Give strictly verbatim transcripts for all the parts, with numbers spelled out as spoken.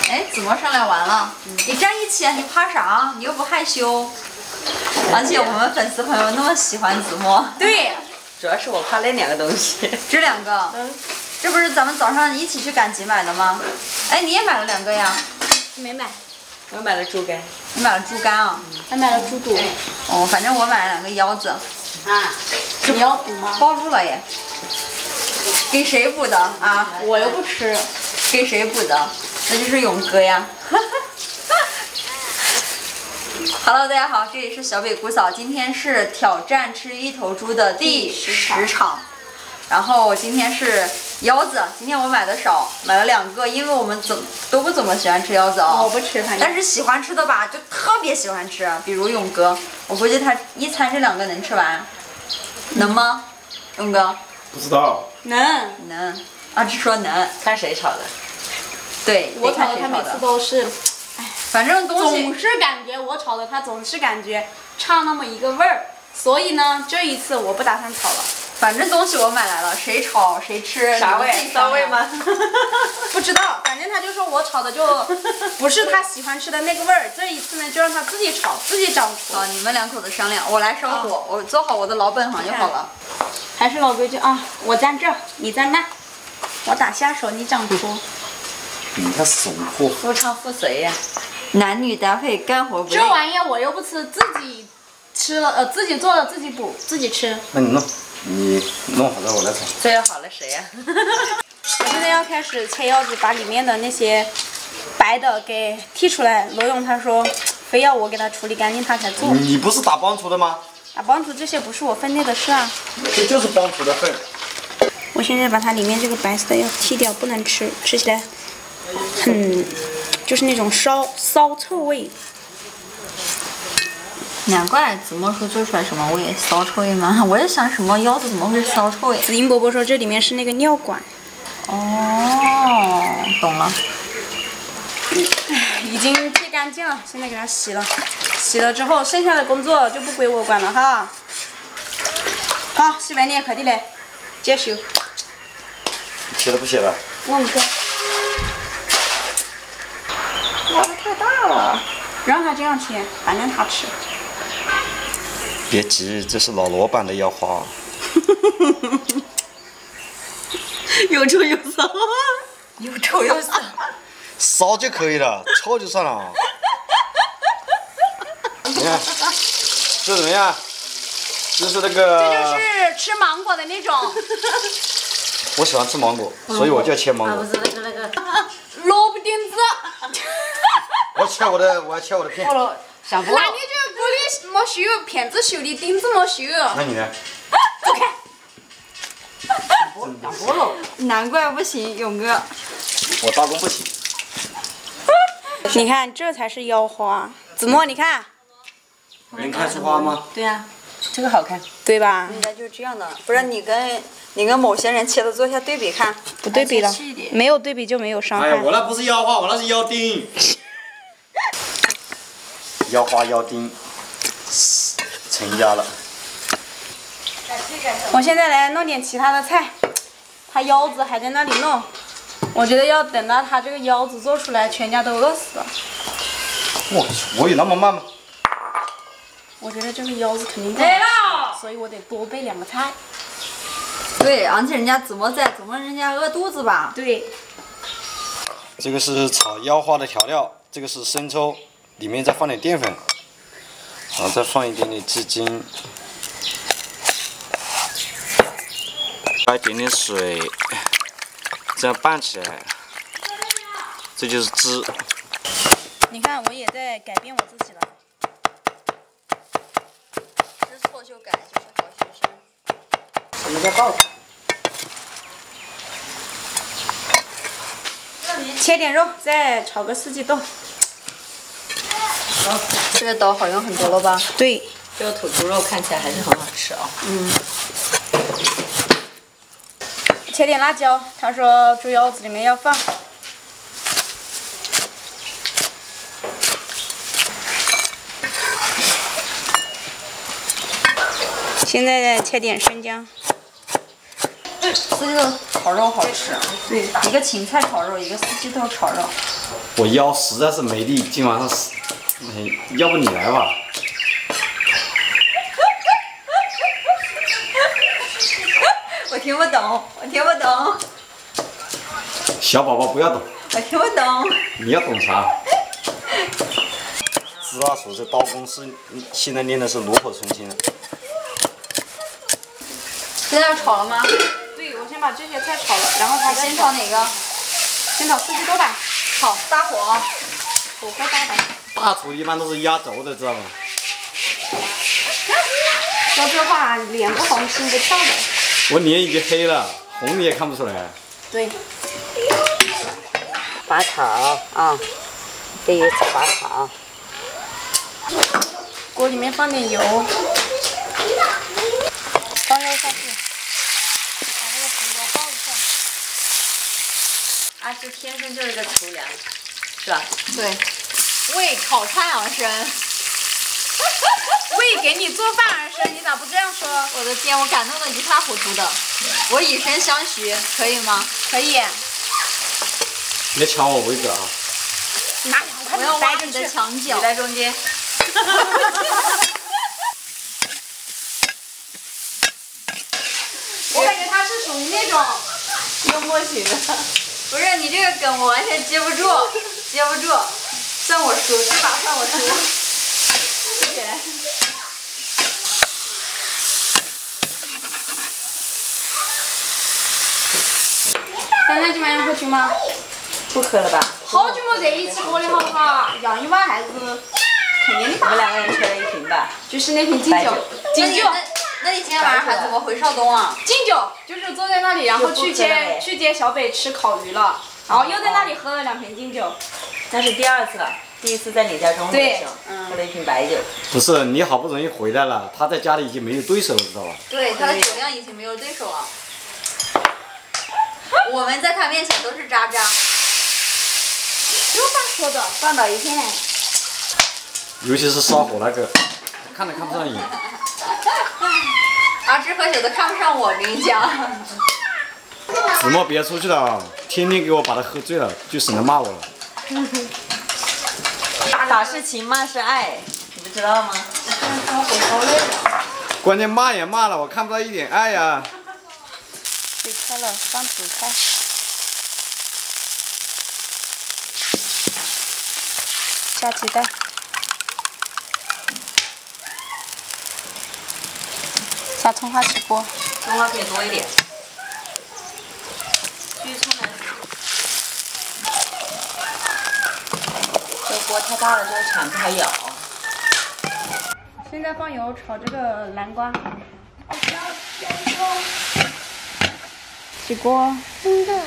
哎，子墨上来玩了，嗯、你站一起啊！你怕啥？你又不害羞。而且我们粉丝朋友那么喜欢子墨。 对， 主要是我怕那两个东西。 这两个，嗯，这不是咱们早上一起去赶集买的吗？哎，你也买了两个呀？ 没买。 我买了猪肝。 你买了猪肝啊？ 还买了猪肚。 哦，反正我买了两个腰子。 啊，你要补吗？ 暴露了耶！给谁补的啊？ 我又不吃。 给谁补的？那就是勇哥呀。Hello， 大家好，这里是小北姑嫂，今天是挑战吃一头猪的第十场。然后我今天是腰子，今天我买的少，买了两个，因为我们怎都不怎么喜欢吃腰子啊、哦。 我不吃，反正。 但是喜欢吃的吧，就特别喜欢吃，比如勇哥，我估计他一餐这两个能吃完，能吗？勇哥？ 不知道。 能。 能。啊，只说能。 看谁炒的。 对， 我炒的他每次都是，哎， 反正东西总是感觉我炒的他总是感觉差那么一个味儿，所以呢，这一次我不打算炒了。 反正东西我买来了，谁炒谁吃。 啥味？骚味吗？ 不知道，反正他就说我炒的就不是他喜欢吃的那个味儿。这一次呢，就让他自己炒，自己掌厨。 好，你们两口子商量，我来烧火，我做好我的老本行就好了。 还是老规矩啊，我站这儿，你站那，我打下手，你掌厨。 你看怂货， 夫唱妇随呀， 男女搭配，干活不累。 这玩意儿我又不吃，自己吃了呃自己做了自己补自己吃。 那你弄，你弄好了我来炒。 这要好了谁呀？ 我现在要开始切腰子，把里面的那些白的给剔出来。罗勇他说，非要我给他处理干净，他才做。 你不是打帮厨的吗？ 打帮厨这些不是我分内的事啊。 这就是帮厨的份。 我现在把它里面这个白色的要剔掉，不能吃，吃起来很就是那种烧骚臭味。 难怪子墨说做出来什么味，骚臭味吗？我也想什么腰子怎么会骚臭味？ 紫英伯伯说这里面是那个尿管。 哦，懂了。 已经剃干净了，现在给它洗了。洗了之后，剩下的工作就不归我管了哈。好，洗完脸快点来，接手。 写了不写了？ 弄一个。哇，太大了，让他这样切，反正他吃。 别急，这是老罗版的腰花。 又臭又骚，又臭又骚。 骚就可以了，臭就算了。你看，这怎么样？这是那个。 这就是吃芒果的那种。 我喜欢吃芒果，所以我就要切芒果。 不是那个那个。 萝卜丁子。 我要切我的，我要切我的片。 想不那你这锅里没修，片子修的，丁子没修。 那你呢？ 走开。 想菠萝。 难怪不行，勇哥。 我大功不行。 你看，这才是腰花。子墨，你看。 能看出花吗？ 对呀，这个好看。 对吧？ 应该就是这样的，不然你跟你跟某些人切的做一下对比看。 不对比了，没有对比就没有伤害。 哎呀，我那不是腰花，我那是腰丁。腰花腰丁，成家了。 我现在来弄点其他的菜，他腰子还在那里弄，我觉得要等到他这个腰子做出来，全家都饿死了。 我去，我有那么慢吗？ 我觉得这个腰子肯定不好吃，所以我得多备两个菜。 对，而且人家子墨在，总不能人家饿肚子吧？ 对。 这个是炒腰花的调料，这个是生抽，里面再放点淀粉，然后再放一点点鸡精，加一点点水，这样拌起来，这就是汁。 你看，我也在改变我自己了。 知错就改就是好学生。 什么叫爆炒？ 切点肉，再炒个四季豆。 这个刀好用很多了吧？ 对。 这个土猪肉看起来还是很好吃哦。 嗯。切点辣椒，他说猪腰子里面要放。现在再切点生姜。 四季豆炒肉好吃，对，一个芹菜炒肉，一个四季豆炒肉。 我腰实在是没力，今晚上是，哎，要不你来吧？ 我听不懂，我听不懂， 小宝宝不要懂， 我听不懂。 你要懂啥？知道所这刀工是现在练的是炉火纯青。 现在要炒了吗？ 对，我先把这些菜炒了，然后它再先炒哪个？ 先炒四季豆吧。 好，大火。 火快大吧。 大厨一般都是压轴的，知道吗？ 说这话脸不红心不跳的。 我脸已经黑了，红你也看不出来。 对。 拔草啊，这一次拔草。 锅里面放点油，放肉下去，把这个藤萝爆一下。 阿芝天生就是个厨娘，是吧？ 对，为烤菜而生。 为给你做饭而生，你咋不这样说？ 我的天，我感动的一塌糊涂的。我以身相许，可以吗？ 可以。 别抢我位置啊！ 拿两块我要挖你的墙角。 你在中间。 我感觉他是属于那种幽默型的。 不是你这个梗我完全接不住，接不住，算我输，这把算我输。谢谢。 现在今晚要喝酒吗？ 不喝了吧？ 好久没在一起过了，好不好？杨一碗还是肯定的吧？ 我们两个人吹了一瓶吧。 就是那瓶金酒，金酒。 那你今天晚上还怎么回邵东啊？ 敬酒就是坐在那里，然后去接去接小北吃烤鱼了，然后又在那里喝了两瓶敬酒。 那是第二次了，第一次在你家中午的时候，喝了一瓶白酒。 不是，你好不容易回来了，他在家里已经没有对手了，知道吧？ 对，他的酒量已经没有对手了。我们在他面前都是渣渣。 有话说的，半岛一片。 尤其是烧火那个，看都看不上眼。 阿芝喝酒都看不上我，我跟你讲。 子墨别出去了啊！天天给我把他喝醉了，就省得骂我了。 打是情，骂是爱，你不知道吗？ 关键骂也骂了，我看不到一点爱呀。 水开了，放紫菜。下鸡蛋。下葱花起锅。 葱花可以多一点。去葱来。这锅太大了，这个铲不好舀。 现在放油炒这个南瓜。起锅。真的。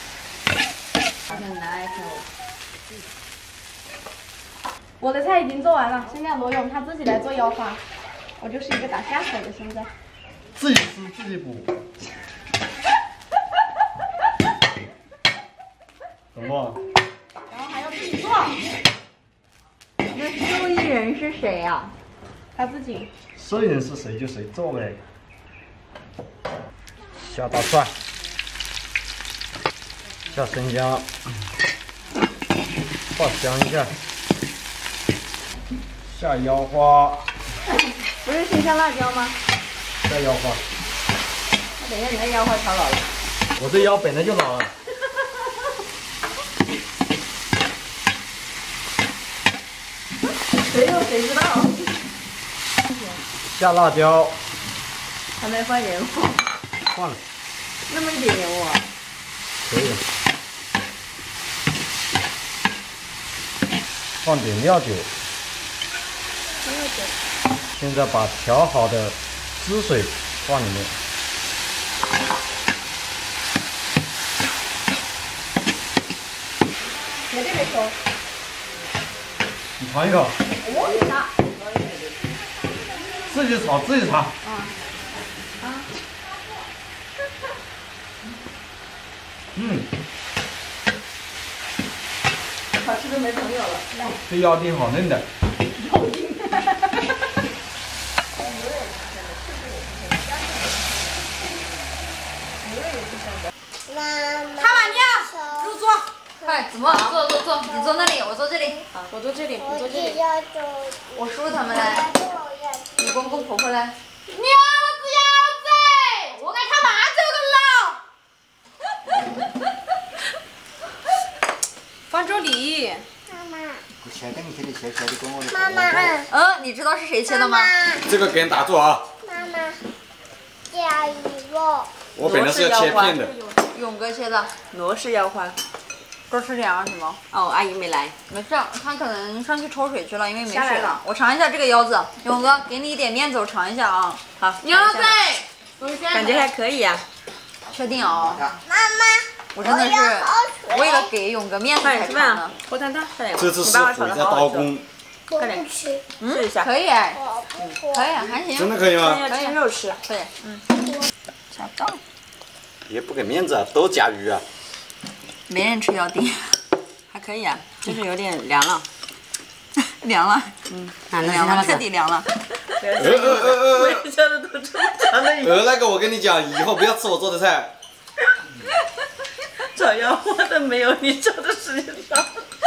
我的菜已经做完了，现在罗勇他自己来做腰花，我就是一个打下手的现在。 自己吃自己补。怎么？ 然后还要自己做。 那受益人是谁呀、啊？ 他自己。 受益人是谁就谁做呗。下大蒜，下生姜，爆香一下，下腰花。 不是先下辣椒吗？ 下腰花。 那等一下你的腰花炒老了。 我这腰本来就老了。 谁有谁知道？ 下辣椒。 还没放盐火。 放了。 那么一点盐火。 可以。放点料酒。 料酒。 现在把调好的汁水放里面。 绝对没熟。 你尝一口。 我给他。 自己炒自己尝。 啊。啊。 嗯。 好吃都没朋友了。 这腰丁好嫩的。 腰丁。 蛤蟆娘，入座。 快，子墨，坐坐坐，你坐那里，我坐这里。 我坐这里，你坐这里。 我叔叔他们来，你公公婆婆来。 娘子腰子，我该他妈走的了。放这里。 妈妈， 嗯，你知道是谁切的吗？ 这个给你打住啊！ 妈妈，加一个。 我本来是要切片的。 勇哥切的。 罗氏腰花。 多吃点啊，什么？ 哦，阿姨没来。 没事，他可能上去抽水去了，因为没水下来了。 我尝一下这个腰子，勇哥，给你一点面子，我尝一下啊。好， 腰子， 感觉还可以呀。 确定啊？ 妈妈， 我真的是为了给勇哥面子才尝的。 火炭炭，快点！ 这次是毁在刀工， 我不吃， 试一下。 可以， 我不可以，还行。 真的可以吗？ 要吃肉吃。 可以，嗯。小到。 也不给面子啊，都甲鱼啊。 没人吃腰丁。 还可以啊，就是有点凉了。 凉了。 嗯， 凉了，彻底凉了。 呃呃呃呃。 我也笑得都出长了。 呃，那个我跟你讲，以后不要吃我做的菜。 炒腰花的没有你炒的时间长。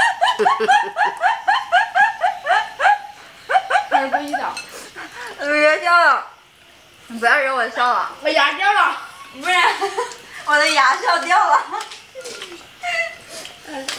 还是故意的。 别笑了，你不要惹我笑了， 我牙掉了。 不然我的牙笑掉了。